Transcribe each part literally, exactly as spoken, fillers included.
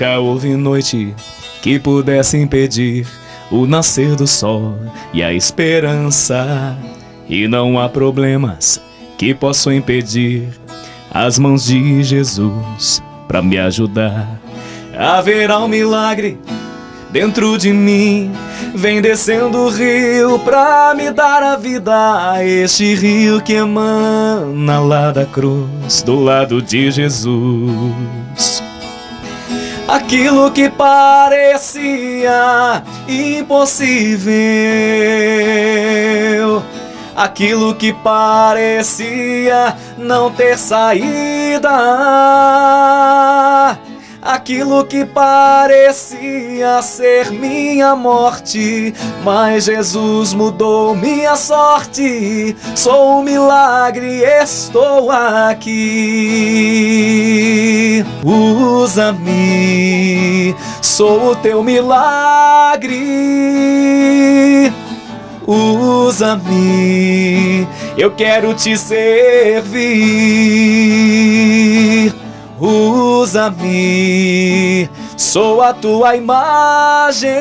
Nunca houve noite que pudesse impedir o nascer do sol e a esperança. E não há problemas que possam impedir as mãos de Jesus pra me ajudar. Haverá um milagre dentro de mim, vem descendo o rio pra me dar a vida. Este rio que emana lá da cruz, do lado de Jesus. Aquilo que parecia impossível, aquilo que parecia não ter saída, aquilo que parecia ser minha morte, mas Jesus mudou minha sorte. Sou um milagre, estou aqui. Usa-me, sou o teu milagre. Usa-me, eu quero te servir. Usa-me, sou a tua imagem.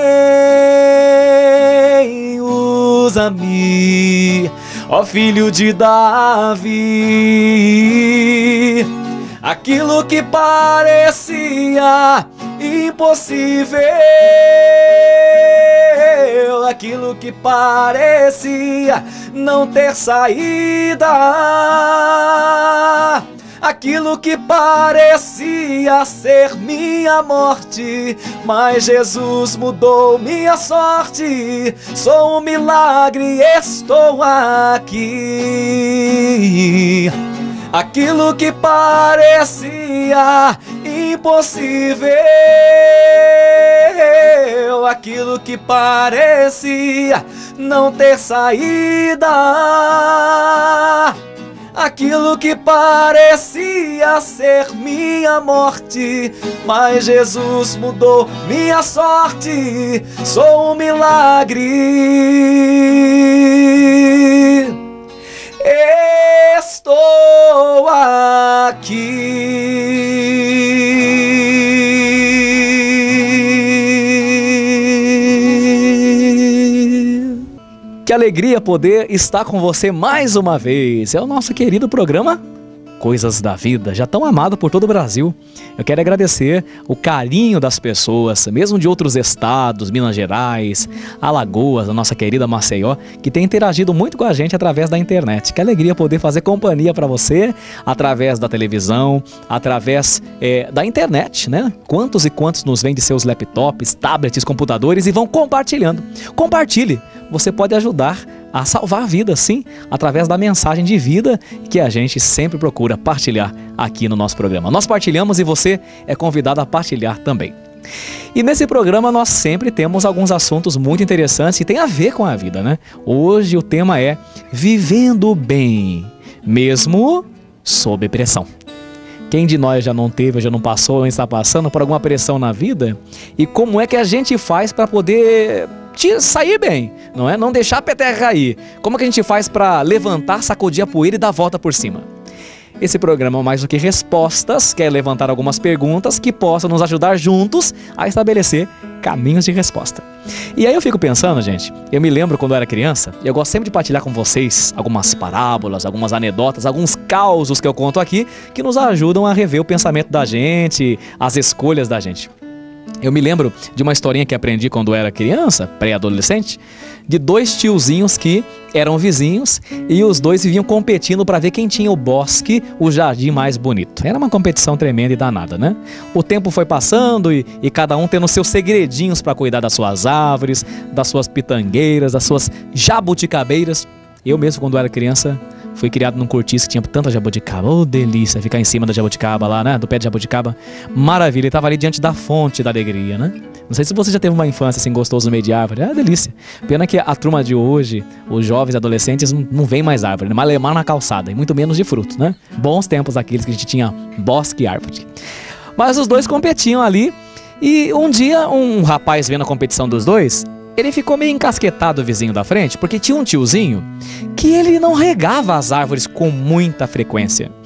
Usa-me, ó filho de Davi. Aquilo que parecia impossível, aquilo que parecia não ter saída, aquilo que parecia ser minha morte, mas Jesus mudou minha sorte. Sou um milagre, estou aqui. Aquilo que parecia impossível, aquilo que parecia não ter saída, aquilo que parecia ser minha morte, mas Jesus mudou minha sorte. Sou um milagre, estou aqui. Que alegria poder estar com você mais uma vez. É o nosso querido programa Coisas da Vida, já tão amado por todo o Brasil. Eu quero agradecer o carinho das pessoas, mesmo de outros estados, Minas Gerais, Alagoas, a nossa querida Maceió, que tem interagido muito com a gente através da internet. Que alegria poder fazer companhia para você através da televisão, através é, da internet, né? Quantos e quantos nos vêm de seus laptops, tablets, computadores e vão compartilhando. Compartilhe, você pode ajudar a salvar a vida, sim, através da mensagem de vida que a gente sempre procura partilhar aqui no nosso programa. Nós partilhamos e você é convidado a partilhar também. E nesse programa nós sempre temos alguns assuntos muito interessantes e tem a ver com a vida, né? Hoje o tema é vivendo bem, mesmo sob pressão. Quem de nós já não teve, já não passou, ou está passando por alguma pressão na vida? E como é que a gente faz para poder sair bem, não é? Não deixar a peteca cair. Como é que a gente faz para levantar, sacudir a poeira e dar a volta por cima? Esse programa, mais do que respostas, quer levantar algumas perguntas que possam nos ajudar juntos a estabelecer caminhos de resposta. E aí eu fico pensando, gente, eu me lembro quando eu era criança, e eu gosto sempre de partilhar com vocês algumas parábolas, algumas anedotas, alguns causos que eu conto aqui, que nos ajudam a rever o pensamento da gente, as escolhas da gente. Eu me lembro de uma historinha que aprendi quando eu era criança, pré-adolescente, de dois tiozinhos que eram vizinhos e os dois viviam competindo para ver quem tinha o bosque, o jardim mais bonito. Era uma competição tremenda e danada, né? O tempo foi passando e, e cada um tendo seus segredinhos para cuidar das suas árvores, das suas pitangueiras, das suas jabuticabeiras. Eu mesmo, quando eu era criança, fui criado num cortiço que tinha tanta jabuticaba. Oh, delícia, ficar em cima da jabuticaba lá, né? Do pé de jabuticaba. Maravilha, ele tava ali diante da fonte da alegria, né? Não sei se você já teve uma infância assim gostosa no meio de árvore. É delícia. Pena que a turma de hoje, os jovens adolescentes, não, não vem mais árvore, né? Malemar na calçada, e muito menos de fruto, né? Bons tempos aqueles que a gente tinha bosque e árvore. Mas os dois competiam ali e um dia um rapaz vendo a competição dos dois, ele ficou meio encasquetado, o vizinho da frente, porque tinha um tiozinho que ele não regava as árvores com muita frequência.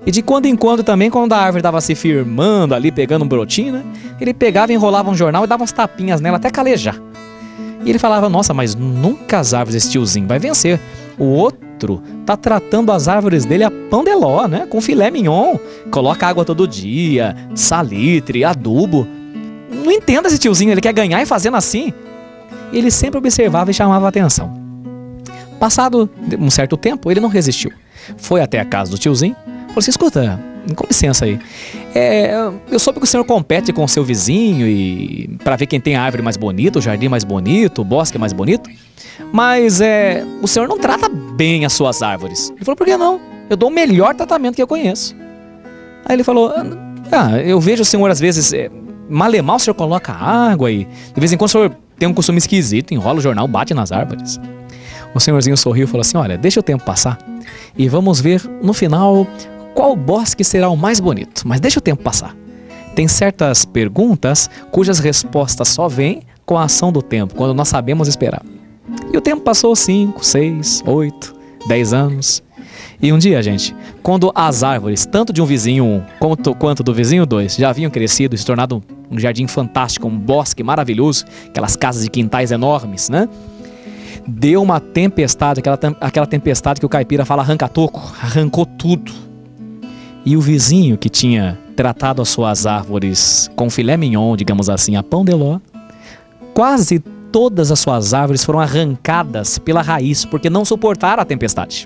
E de quando em quando também, quando a árvore estava se firmando ali, pegando um brotinho, né? Ele pegava, enrolava um jornal e dava uns tapinhas nela até calejar. E ele falava, nossa, mas nunca as árvores desse tiozinho vai vencer. O outro tá tratando as árvores dele a pão de ló, né? Com filé mignon. Coloca água todo dia, salitre, adubo. Não entendo esse tiozinho, ele quer ganhar e fazendo assim. Ele sempre observava e chamava a atenção. Passado um certo tempo, ele não resistiu. Foi até a casa do tiozinho. Falou assim, escuta, com licença aí. É, eu soube que o senhor compete com o seu vizinho e para ver quem tem a árvore mais bonita, o jardim mais bonito, o bosque mais bonito. Mas é, o senhor não trata bem as suas árvores. Ele falou, por que não? Eu dou o melhor tratamento que eu conheço. Aí ele falou, ah, eu vejo o senhor às vezes, é, malemar o senhor coloca água e de vez em quando o senhor tem um costume esquisito, enrola o jornal, bate nas árvores. O senhorzinho sorriu e falou assim, olha, deixa o tempo passar e vamos ver no final qual bosque será o mais bonito. Mas deixa o tempo passar. Tem certas perguntas cujas respostas só vêm com a ação do tempo, quando nós sabemos esperar. E o tempo passou cinco, seis, oito, dez anos. E um dia, gente, quando as árvores, tanto de um vizinho um quanto, quanto do vizinho dois, já haviam crescido e se tornado um jardim fantástico, um bosque maravilhoso, aquelas casas de quintais enormes, né? Deu uma tempestade, aquela, aquela tempestade que o caipira fala arranca-toco, arrancou tudo. E o vizinho que tinha tratado as suas árvores com filé mignon, digamos assim, a pão de ló, quase todas as suas árvores foram arrancadas pela raiz, porque não suportaram a tempestade.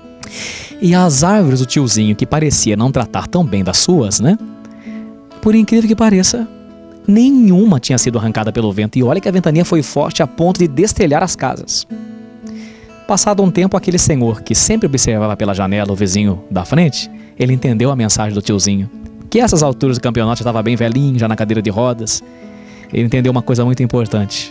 E as árvores do tiozinho, que parecia não tratar tão bem das suas, né? Por incrível que pareça, nenhuma tinha sido arrancada pelo vento. E olha que a ventania foi forte a ponto de destelhar as casas. Passado um tempo, aquele senhor que sempre observava pela janela o vizinho da frente, ele entendeu a mensagem do tiozinho, que a essas alturas do campeonato já estava bem velhinho, já na cadeira de rodas. Ele entendeu uma coisa muito importante.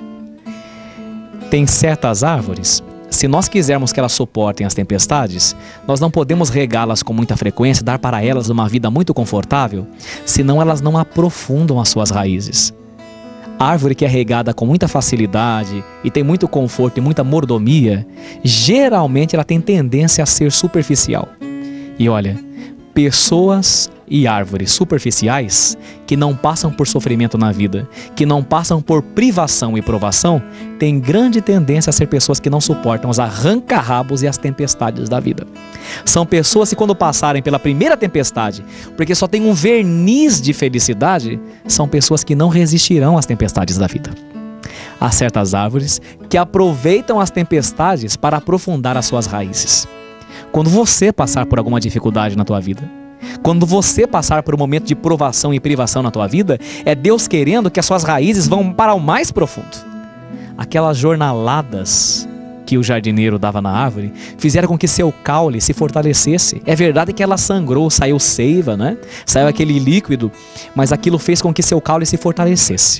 Tem certas árvores, se nós quisermos que elas suportem as tempestades, nós não podemos regá-las com muita frequência, dar para elas uma vida muito confortável, senão elas não aprofundam as suas raízes. A árvore que é regada com muita facilidade e tem muito conforto e muita mordomia, geralmente ela tem tendência a ser superficial. E olha, pessoas e árvores superficiais que não passam por sofrimento na vida, que não passam por privação e provação, têm grande tendência a ser pessoas que não suportam os arranca-rabos e as tempestades da vida. São pessoas que quando passarem pela primeira tempestade, porque só tem um verniz de felicidade, são pessoas que não resistirão às tempestades da vida. Há certas árvores que aproveitam as tempestades para aprofundar as suas raízes. Quando você passar por alguma dificuldade na tua vida, quando você passar por um momento de provação e privação na tua vida, é Deus querendo que as suas raízes vão para o mais profundo. Aquelas jornaladas que o jardineiro dava na árvore fizeram com que seu caule se fortalecesse. É verdade que ela sangrou, saiu seiva, né? Saiu aquele líquido, mas aquilo fez com que seu caule se fortalecesse.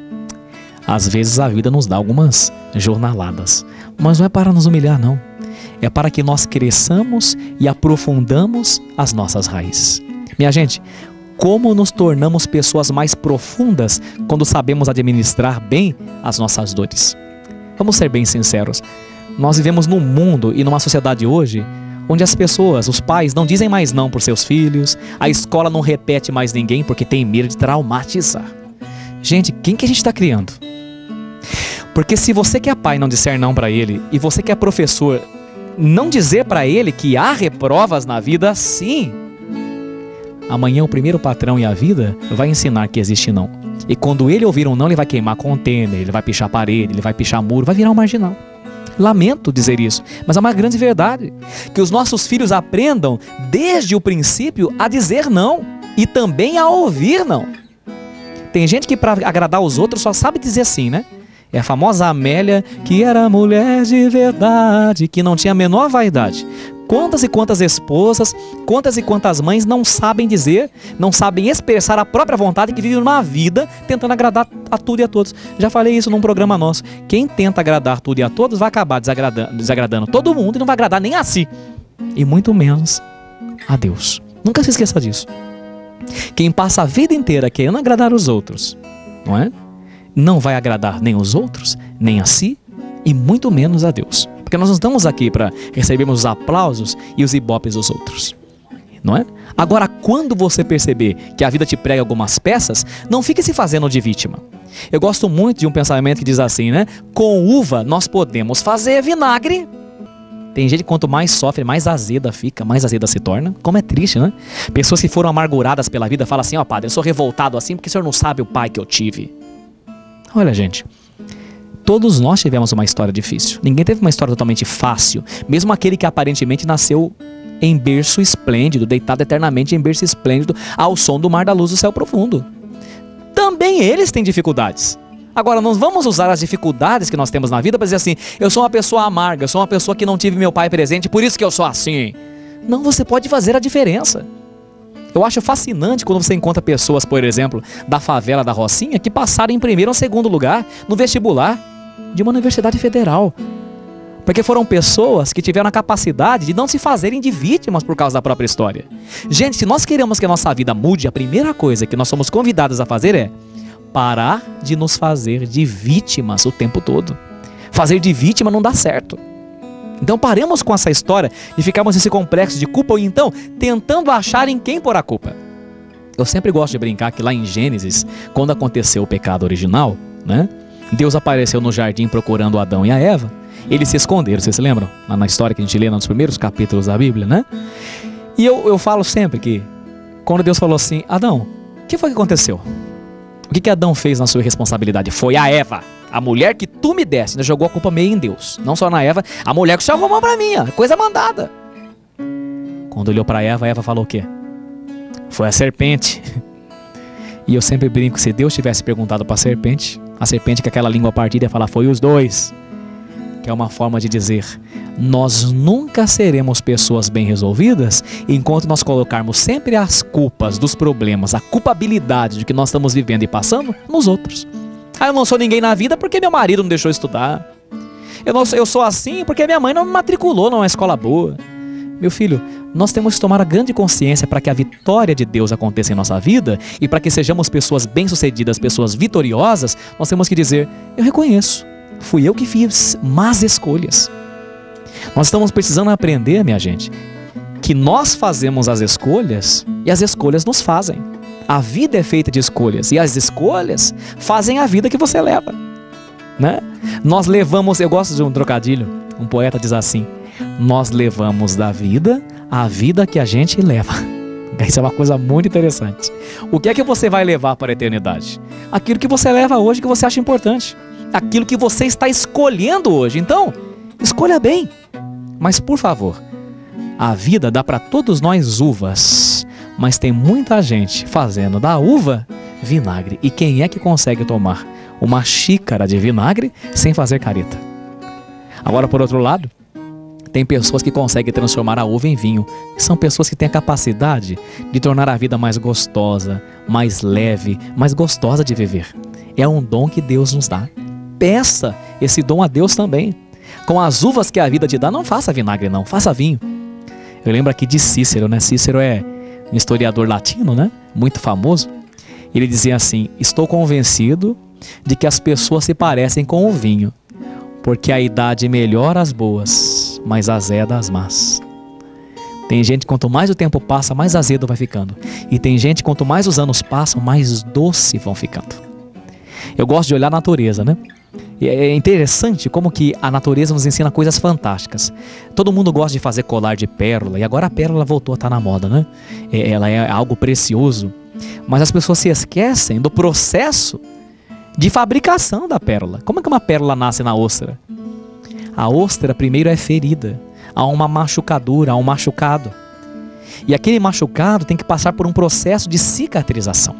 Às vezes a vida nos dá algumas jornaladas, mas não é para nos humilhar, não. É para que nós cresçamos e aprofundamos as nossas raízes. Minha gente, como nos tornamos pessoas mais profundas quando sabemos administrar bem as nossas dores? Vamos ser bem sinceros. Nós vivemos num mundo e numa sociedade hoje onde as pessoas, os pais, não dizem mais não para os seus filhos, a escola não repete mais ninguém porque tem medo de traumatizar. Gente, quem que a gente está criando? Porque se você que é pai não disser não para ele e você que é professor não dizer para ele que há reprovas na vida, sim, amanhã o primeiro patrão e a vida vai ensinar que existe não. E quando ele ouvir um não, ele vai queimar container, ele vai pichar parede, ele vai pichar muro, vai virar um marginal. Lamento dizer isso, mas é uma grande verdade. Que os nossos filhos aprendam desde o princípio a dizer não e também a ouvir não. Tem gente que para agradar os outros só sabe dizer sim, né? É a famosa Amélia, que era mulher de verdade, que não tinha a menor vaidade. Quantas e quantas esposas, quantas e quantas mães não sabem dizer, não sabem expressar a própria vontade, que vivem uma vida tentando agradar a tudo e a todos. Já falei isso num programa nosso. Quem tenta agradar tudo e a todos vai acabar desagradando, desagradando todo mundo e não vai agradar nem a si. E muito menos a Deus. Nunca se esqueça disso. Quem passa a vida inteira querendo agradar os outros, não é? Não vai agradar nem os outros, nem a si, e muito menos a Deus. Porque nós não estamos aqui para recebermos os aplausos e os ibopes dos outros. não é? Agora, quando você perceber que a vida te prega algumas peças, não fique se fazendo de vítima. Eu gosto muito de um pensamento que diz assim, né? Com uva nós podemos fazer vinagre. Tem gente que quanto mais sofre, mais azeda fica, mais azeda se torna. Como é triste, né? Pessoas que foram amarguradas pela vida falam assim, ó, padre, eu sou revoltado assim porque o senhor não sabe o pai que eu tive. Olha, gente, todos nós tivemos uma história difícil. Ninguém teve uma história totalmente fácil. Mesmo aquele que aparentemente nasceu em berço esplêndido, deitado eternamente em berço esplêndido, ao som do mar da luz do céu profundo. Também eles têm dificuldades. Agora, nós vamos usar as dificuldades que nós temos na vida para dizer assim, eu sou uma pessoa amarga, eu sou uma pessoa que não tive meu pai presente, por isso que eu sou assim. Não, você pode fazer a diferença. Eu acho fascinante quando você encontra pessoas, por exemplo, da favela da Rocinha, que passaram em primeiro ou segundo lugar no vestibular de uma universidade federal. Porque foram pessoas que tiveram a capacidade de não se fazerem de vítimas por causa da própria história. Gente, se nós queremos que a nossa vida mude, a primeira coisa que nós somos convidados a fazer é parar de nos fazer de vítimas o tempo todo. Fazer de vítima não dá certo. Então paremos com essa história de ficarmos nesse complexo de culpa ou então tentando achar em quem pôr a culpa. Eu sempre gosto de brincar que lá em Gênesis, quando aconteceu o pecado original, né? Deus apareceu no jardim procurando Adão e a Eva. Eles se esconderam, vocês se lembram? Lá na história que a gente lê nos primeiros capítulos da Bíblia, né? E eu, eu falo sempre que quando Deus falou assim, Adão, o que foi que aconteceu? O que, que Adão fez na sua responsabilidade? Foi a Eva, a mulher que tu me deste, ainda jogou a culpa meio em Deus. Não só na Eva, a mulher que o Senhor arrumou pra mim, coisa mandada. Quando olhou pra Eva, a Eva falou o quê? Foi a serpente. E eu sempre brinco, se Deus tivesse perguntado pra serpente, a serpente com aquela língua partida ia falar, foi os dois. Que é uma forma de dizer, nós nunca seremos pessoas bem resolvidas enquanto nós colocarmos sempre as culpas dos problemas, a culpabilidade de que nós estamos vivendo e passando nos outros. Ah, eu não sou ninguém na vida porque meu marido não deixou estudar. Eu, não, eu sou assim porque minha mãe não me matriculou numa escola boa. Meu filho, nós temos que tomar a grande consciência para que a vitória de Deus aconteça em nossa vida e para que sejamos pessoas bem-sucedidas, pessoas vitoriosas, nós temos que dizer, eu reconheço. Fui eu que fiz más escolhas. Nós estamos precisando aprender, minha gente, que nós fazemos as escolhas e as escolhas nos fazem. A vida é feita de escolhas e as escolhas fazem a vida que você leva, né? Nós levamos, eu gosto de um trocadilho, um poeta diz assim, nós levamos da vida a vida que a gente leva. Isso é uma coisa muito interessante. O que é que você vai levar para a eternidade? Aquilo que você leva hoje que você acha importante. Aquilo que você está escolhendo hoje. Então, escolha bem. Mas, por favor, a vida dá para todos nós uvas, mas tem muita gente fazendo da uva vinagre. E quem é que consegue tomar uma xícara de vinagre sem fazer careta? Agora, por outro lado, tem pessoas que conseguem transformar a uva em vinho. São pessoas que têm a capacidade de tornar a vida mais gostosa, mais leve, mais gostosa de viver. É um dom que Deus nos dá. Peça esse dom a Deus também. Com as uvas que a vida te dá, não faça vinagre não, faça vinho. Eu lembro aqui de Cícero, né? Cícero é um historiador latino, né? Muito famoso. Ele dizia assim, estou convencido de que as pessoas se parecem com o vinho, porque a idade melhora as boas, mas azeda as más. Tem gente, quanto mais o tempo passa, mais azedo vai ficando. E tem gente, quanto mais os anos passam, mais doce vão ficando. Eu gosto de olhar a natureza, né? E é interessante como que a natureza nos ensina coisas fantásticas. Todo mundo gosta de fazer colar de pérola, e agora a pérola voltou a estar na moda, né? Ela é algo precioso. Mas as pessoas se esquecem do processo de fabricação da pérola. Como é que uma pérola nasce na ostra? A ostra primeiro é ferida. Há uma machucadura, há um machucado. E aquele machucado tem que passar por um processo de cicatrização.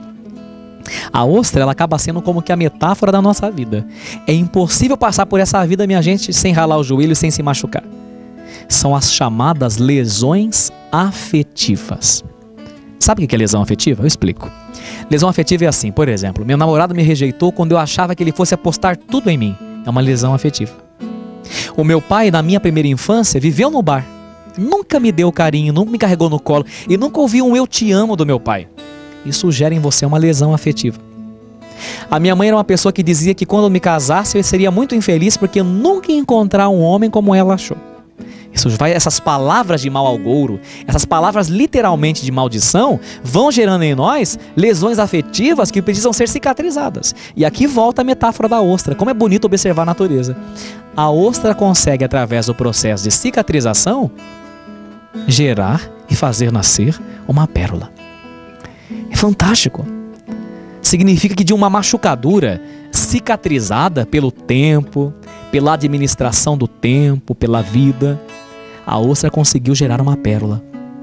A ostra, ela acaba sendo como que a metáfora da nossa vida. É impossível passar por essa vida, minha gente, sem ralar o joelho, sem se machucar. São as chamadas lesões afetivas. Sabe o que é lesão afetiva? Eu explico. Lesão afetiva é assim, por exemplo, meu namorado me rejeitou quando eu achava que ele fosse apostar tudo em mim. É uma lesão afetiva. O meu pai, na minha primeira infância, viveu no bar. Nunca me deu carinho, nunca me carregou no colo e nunca ouvi um eu te amo do meu pai. Isso gera em você uma lesão afetiva. A minha mãe era uma pessoa que dizia que quando eu me casasse eu seria muito infeliz porque eu nunca ia encontrar um homem como ela achou. Isso vai, essas palavras de mau agouro, essas palavras literalmente de maldição, vão gerando em nós lesões afetivas que precisam ser cicatrizadas. E aqui volta a metáfora da ostra. Como é bonito observar a natureza. A ostra consegue, através do processo de cicatrização, gerar e fazer nascer uma pérola. É fantástico. Significa que de uma machucadura cicatrizada pelo tempo, pela administração do tempo, pela vida, a ostra conseguiu gerar uma pérola.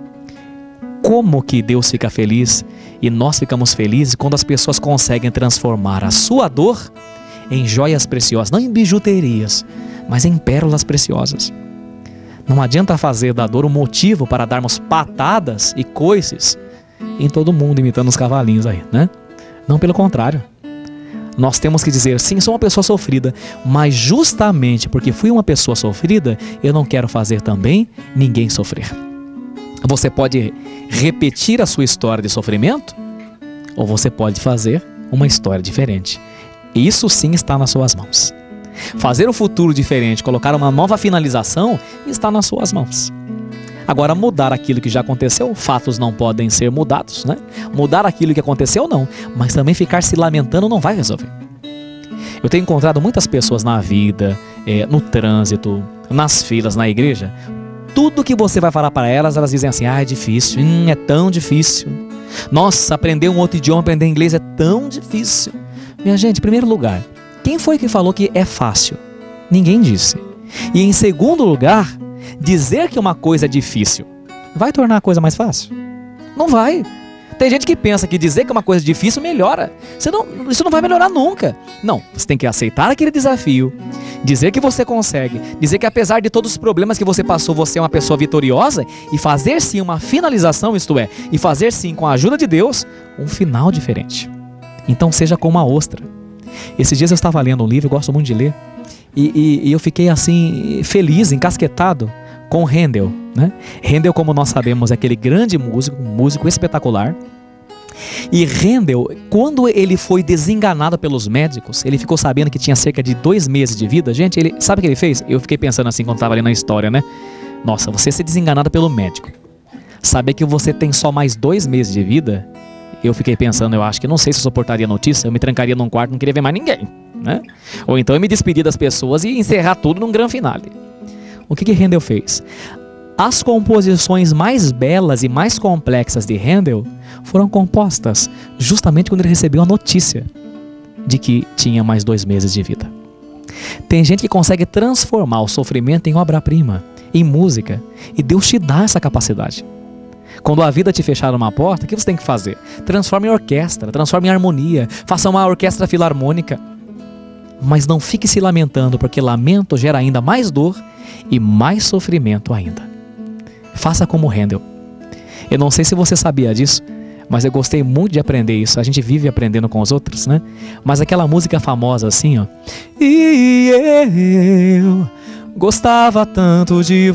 Como que Deus fica feliz e nós ficamos felizes quando as pessoas conseguem transformar a sua dor em joias preciosas, não em bijuterias, mas em pérolas preciosas. Não adianta fazer da dor um motivo para darmos patadas e coices em todo mundo, imitando os cavalinhos aí, né? Não, pelo contrário. Nós temos que dizer, sim, sou uma pessoa sofrida, mas justamente porque fui uma pessoa sofrida, eu não quero fazer também ninguém sofrer. Você pode repetir a sua história de sofrimento, ou você pode fazer uma história diferente. Isso sim está nas suas mãos. Fazer um futuro diferente, colocar uma nova finalização, está nas suas mãos. Agora, mudar aquilo que já aconteceu, fatos não podem ser mudados, né? Mudar aquilo que aconteceu, não. Mas também ficar se lamentando não vai resolver. Eu tenho encontrado muitas pessoas na vida, é, no trânsito, nas filas, na igreja. Tudo que você vai falar para elas, elas dizem assim, ah, é difícil, hum, é tão difícil. Nossa, aprender um outro idioma, aprender inglês é tão difícil. Minha gente, em primeiro lugar, quem foi que falou que é fácil? Ninguém disse. E em segundo lugar, dizer que uma coisa é difícil vai tornar a coisa mais fácil? Não vai. Tem gente que pensa que dizer que uma coisa é difícil melhora. Você não, isso não vai melhorar nunca. Não, você tem que aceitar aquele desafio, dizer que você consegue, dizer que apesar de todos os problemas que você passou, você é uma pessoa vitoriosa e fazer sim uma finalização, isto é, e fazer sim, com a ajuda de Deus, um final diferente. Então seja como a ostra. Esses dias eu estava lendo um livro, eu gosto muito de ler, e, e, e eu fiquei assim, feliz, encasquetado com Handel, né? Handel, como nós sabemos, é aquele grande músico, um músico espetacular. E Handel, quando ele foi desenganado pelos médicos, ele ficou sabendo que tinha cerca de dois meses de vida. Gente, ele, sabe o que ele fez? Eu fiquei pensando assim quando estava lendo a história, né? Nossa, você ser desenganado pelo médico, saber que você tem só mais dois meses de vida, eu fiquei pensando, eu acho que não sei se eu suportaria a notícia, eu me trancaria num quarto, não queria ver mais ninguém, né? Ou então eu me despedir das pessoas e encerrar tudo num grande finale. O que que Handel fez? As composições mais belas e mais complexas de Handel foram compostas justamente quando ele recebeu a notícia de que tinha mais dois meses de vida. Tem gente que consegue transformar o sofrimento em obra-prima, em música, e Deus te dá essa capacidade. Quando a vida te fechar uma porta, o que você tem que fazer? Transforme em orquestra, transforme em harmonia, faça uma orquestra filarmônica. Mas não fique se lamentando, porque lamento gera ainda mais dor e mais sofrimento ainda. Faça como Handel. Eu não sei se você sabia disso, mas eu gostei muito de aprender isso. A gente vive aprendendo com os outros, né? Mas aquela música famosa assim, ó. E eu gostava tanto de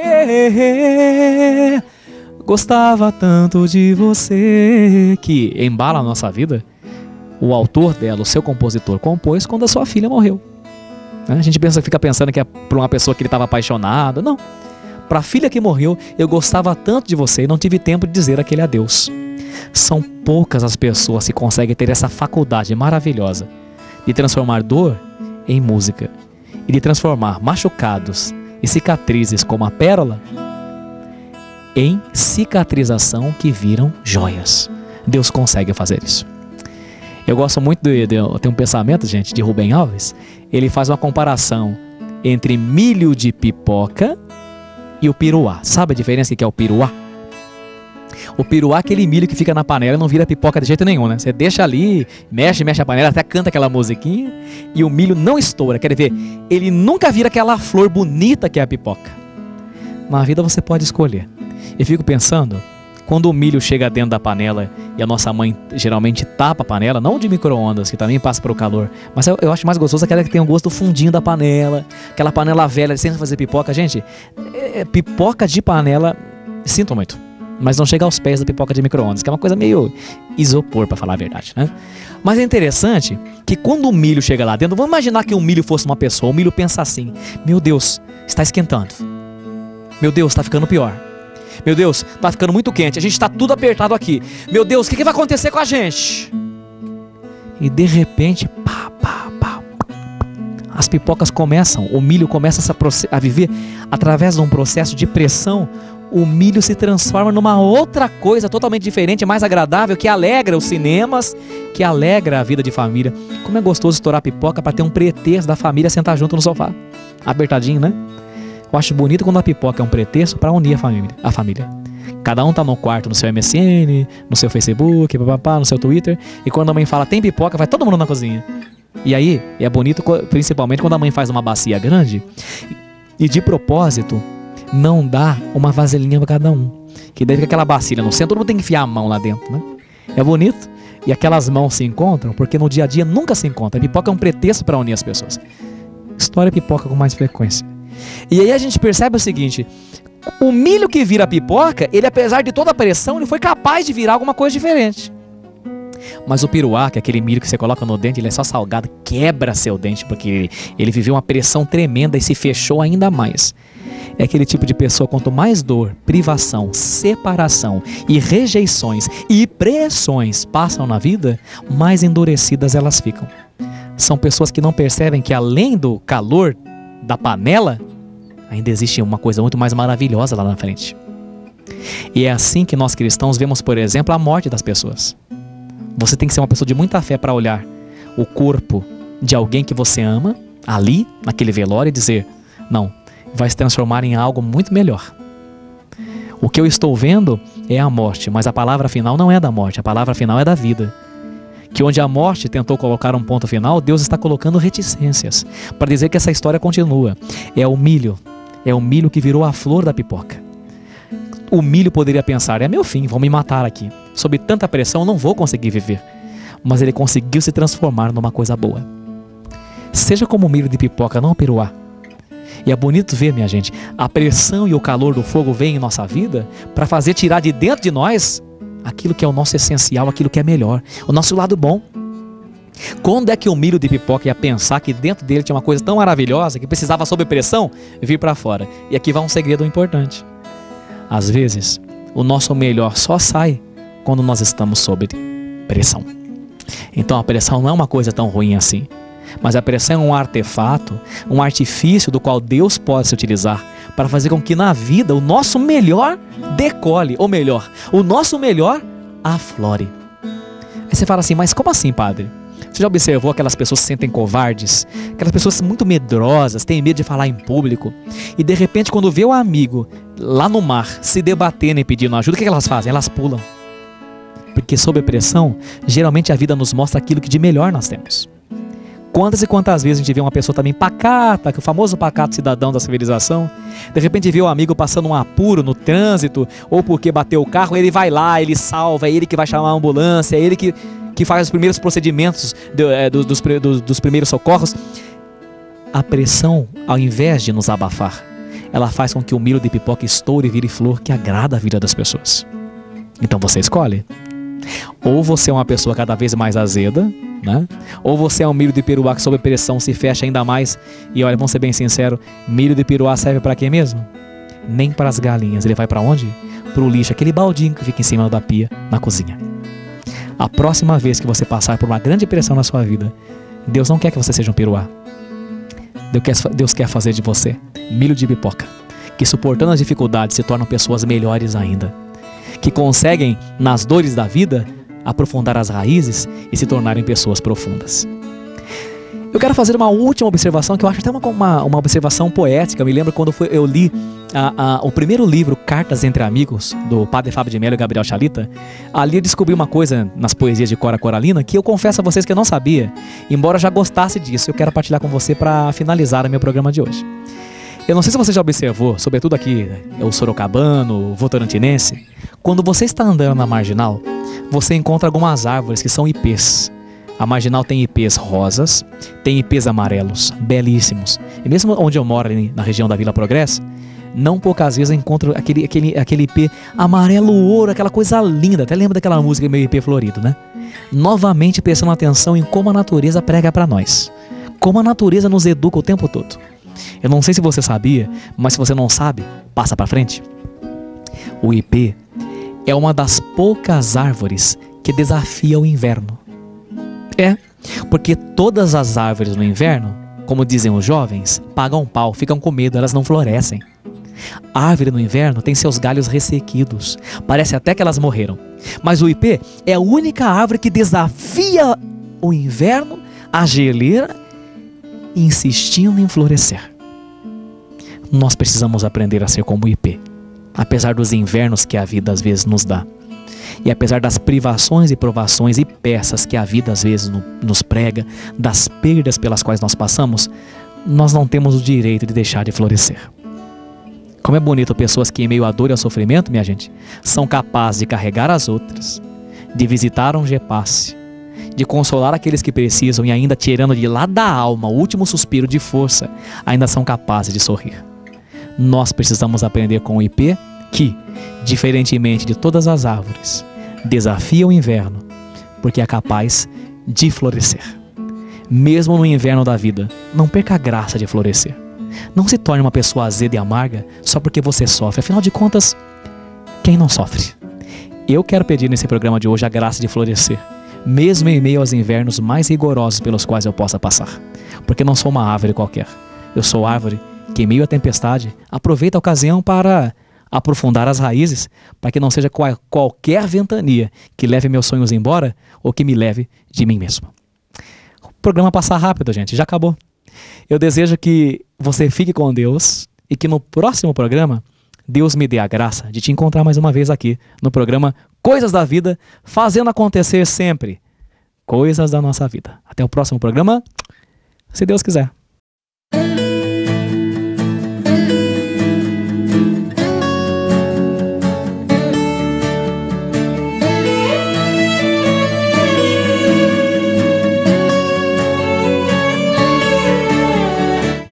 você, gostava tanto de você, que embala a nossa vida. O autor dela, o seu compositor, compôs quando a sua filha morreu. A gente pensa, fica pensando que é por uma pessoa que ele estava apaixonado. Não. Para a filha que morreu, eu gostava tanto de você e não tive tempo de dizer aquele adeus. São poucas as pessoas que conseguem ter essa faculdade maravilhosa de transformar dor em música e de transformar machucados e cicatrizes como a pérola em cicatrização que viram joias. Deus consegue fazer isso. Eu gosto muito de, de, de um pensamento, gente, de Rubem Alves. Ele faz uma comparação entre milho de pipoca e o piruá. Sabe a diferença que é o piruá? O piruá é aquele milho que fica na panela e não vira pipoca de jeito nenhum, né? Você deixa ali, mexe, mexe a panela, até canta aquela musiquinha e o milho não estoura. Quer dizer, ele nunca vira aquela flor bonita que é a pipoca. Na vida você pode escolher. Eu fico pensando, quando o milho chega dentro da panela e a nossa mãe geralmente tapa a panela, não de micro-ondas, que também passa para o calor, mas eu, eu acho mais gostoso aquela que tem o gosto do fundinho da panela, aquela panela velha, sem fazer pipoca. Gente, é, pipoca de panela, sinto muito, mas não chega aos pés da pipoca de micro-ondas, que é uma coisa meio isopor, para falar a verdade, né? Mas é interessante que quando o milho chega lá dentro, vamos imaginar que o milho fosse uma pessoa, o milho pensa assim, meu Deus, está esquentando. Meu Deus, tá ficando pior. Meu Deus, tá ficando muito quente. A gente tá tudo apertado aqui. Meu Deus, o que, que vai acontecer com a gente? E de repente, pá, pá, pá, as pipocas começam, o milho começa a viver através de um processo de pressão. O milho se transforma numa outra coisa totalmente diferente, mais agradável, que alegra os cinemas, que alegra a vida de família. Como é gostoso estourar pipoca para ter um pretexto da família sentar junto no sofá. Apertadinho, né? Eu acho bonito quando a pipoca é um pretexto para unir a família, a família. Cada um tá no quarto, no seu M S N, no seu Facebook, papapá, no seu Twitter. E quando a mãe fala, tem pipoca, vai todo mundo na cozinha. E aí, é bonito principalmente quando a mãe faz uma bacia grande e de propósito não dá uma vasilhinha para cada um. Que daí fica aquela bacia no centro, todo mundo tem que enfiar a mão lá dentro, né? É bonito. E aquelas mãos se encontram, porque no dia a dia nunca se encontram. A pipoca é um pretexto para unir as pessoas. Estoura a pipoca com mais frequência. E aí a gente percebe o seguinte: o milho que vira pipoca, ele apesar de toda a pressão, ele foi capaz de virar alguma coisa diferente. Mas o piruá, que é aquele milho que você coloca no dente, ele é só salgado, quebra seu dente, porque ele, ele viveu uma pressão tremenda e se fechou ainda mais. É aquele tipo de pessoa, quanto mais dor, privação, separação e rejeições e pressões passam na vida, mais endurecidas elas ficam. São pessoas que não percebem que além do calor da panela, ainda existe uma coisa muito mais maravilhosa lá na frente. E é assim que nós cristãos vemos, por exemplo, a morte das pessoas. Você tem que ser uma pessoa de muita fé para olhar o corpo de alguém que você ama, ali, naquele velório, e dizer, não, vai se transformar em algo muito melhor. O que eu estou vendo é a morte, mas a palavra final não é da morte, a palavra final é da vida. Que onde a morte tentou colocar um ponto final, Deus está colocando reticências, para dizer que essa história continua. É o milho, é o milho que virou a flor da pipoca. O milho poderia pensar, é meu fim, vão me matar aqui. Sob tanta pressão, não vou conseguir viver. Mas ele conseguiu se transformar numa coisa boa. Seja como o milho de pipoca, não o piruá. E é bonito ver, minha gente, a pressão e o calor do fogo vêm em nossa vida para fazer tirar de dentro de nós aquilo que é o nosso essencial, aquilo que é melhor, o nosso lado bom. Quando é que o milho de pipoca ia pensar que dentro dele tinha uma coisa tão maravilhosa que precisava, sob pressão, vir para fora? E aqui vai um segredo importante. Às vezes, o nosso melhor só sai quando nós estamos sob pressão. Então a pressão não é uma coisa tão ruim assim. Mas a pressão é um artefato, um artifício do qual Deus pode se utilizar para fazer com que na vida o nosso melhor decole, ou melhor, o nosso melhor aflore. Aí você fala assim, mas como assim, padre? Você já observou aquelas pessoas que se sentem covardes? Aquelas pessoas muito medrosas, têm medo de falar em público. E de repente quando vê o amigo lá no mar se debatendo e pedindo ajuda, o que elas fazem? Elas pulam. Porque sob pressão, geralmente a vida nos mostra aquilo que de melhor nós temos. Quantas e quantas vezes a gente vê uma pessoa também pacata, que o famoso pacato cidadão da civilização, de repente vê o amigo passando um apuro no trânsito, ou porque bateu o carro, ele vai lá, ele salva, é ele que vai chamar a ambulância, é ele que, que faz os primeiros procedimentos do, é, do, dos, do, dos primeiros socorros. A pressão, ao invés de nos abafar, ela faz com que o milho de pipoca estoure e vire flor que agrada a vida das pessoas. Então você escolhe. Ou você é uma pessoa cada vez mais azeda, né? Ou você é um milho de piruá que sob pressão se fecha ainda mais. E olha, vamos ser bem sinceros, milho de piruá serve para quê mesmo? Nem para as galinhas. Ele vai para onde? Para o lixo, aquele baldinho que fica em cima da pia na cozinha. A próxima vez que você passar por uma grande pressão na sua vida, Deus não quer que você seja um piruá. Deus quer, Deus quer fazer de você milho de pipoca, que suportando as dificuldades se tornam pessoas melhores ainda, que conseguem, nas dores da vida, aprofundar as raízes e se tornarem pessoas profundas. Eu quero fazer uma última observação, que eu acho até uma, uma, uma observação poética. Eu me lembro quando foi, eu li a, a, o primeiro livro, Cartas entre Amigos, do Padre Fábio de Mello e Gabriel Chalita. Ali eu descobri uma coisa nas poesias de Cora Coralina que eu confesso a vocês que eu não sabia, embora já gostasse disso. Eu quero partilhar com você para finalizar o meu programa de hoje. Eu não sei se você já observou, sobretudo aqui, o sorocabano, o votorantinense, quando você está andando na marginal, você encontra algumas árvores que são ipês. A marginal tem ipês rosas, tem ipês amarelos, belíssimos. E mesmo onde eu moro, ali na região da Vila Progresso, não poucas vezes eu encontro aquele, aquele, aquele ipê amarelo ouro, aquela coisa linda. Até lembra daquela música meio ipê florido, né? Novamente prestando atenção em como a natureza prega para nós. Como a natureza nos educa o tempo todo. Eu não sei se você sabia, mas se você não sabe, passa para frente. O ipê é uma das poucas árvores que desafia o inverno. É, porque todas as árvores no inverno, como dizem os jovens, pagam pau, ficam com medo, elas não florescem. A árvore no inverno tem seus galhos ressequidos, parece até que elas morreram. Mas o ipê é a única árvore que desafia o inverno, a geleira, insistindo em florescer. Nós precisamos aprender a ser como o ipê, apesar dos invernos que a vida às vezes nos dá. E apesar das privações e provações e peças que a vida às vezes no, nos prega, das perdas pelas quais nós passamos, nós não temos o direito de deixar de florescer. Como é bonito pessoas que em meio à dor e ao sofrimento, minha gente, são capazes de carregar as outras, de visitar um gepasse, de consolar aqueles que precisam e ainda tirando de lá da alma o último suspiro de força, ainda são capazes de sorrir. Nós precisamos aprender com o ipê que, diferentemente de todas as árvores, desafia o inverno, porque é capaz de florescer. Mesmo no inverno da vida, não perca a graça de florescer. Não se torne uma pessoa azeda e amarga só porque você sofre. Afinal de contas, quem não sofre? Eu quero pedir nesse programa de hoje a graça de florescer, mesmo em meio aos invernos mais rigorosos pelos quais eu possa passar. Porque não sou uma árvore qualquer. Eu sou árvore que em meio à tempestade aproveita a ocasião para aprofundar as raízes, para que não seja qual, qualquer ventania que leve meus sonhos embora ou que me leve de mim mesmo. O programa passa rápido, gente, já acabou. Eu desejo que você fique com Deus e que no próximo programa Deus me dê a graça de te encontrar mais uma vez aqui no programa Coisas da Vida, fazendo acontecer sempre coisas da nossa vida. Até o próximo programa, se Deus quiser.